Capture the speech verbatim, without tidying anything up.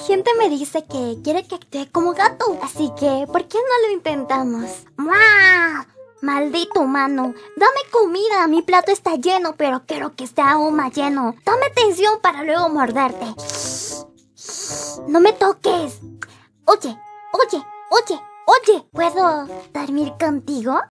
gente me dice que quiere que actúe como gato. Así que, ¿por qué no lo intentamos? ¡Mua! Maldito humano, dame comida, mi plato está lleno, pero quiero que esté aún más lleno. Dame atención para luego morderte. No me toques. Oye, oye, oye, oye, ¿puedo dormir contigo?